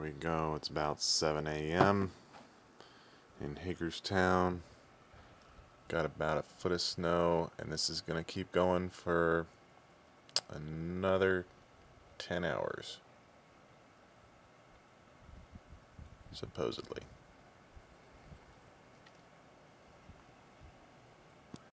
we go. It's about 7 a.m. in Hagerstown. Got about a foot of snow, and this is going to keep going for another 10 hours, supposedly.